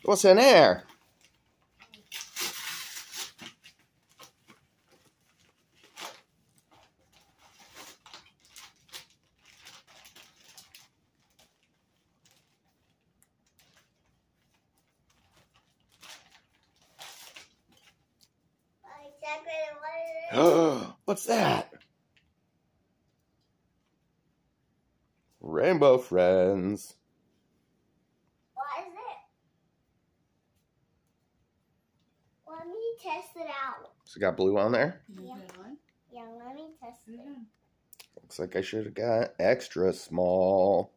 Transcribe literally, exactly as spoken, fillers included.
What's in there? Oh, what's that? Rainbow Friends. What is it? Let me test it out. So got blue on there? Yeah. Yeah, let me test it. Looks like I should have got extra small.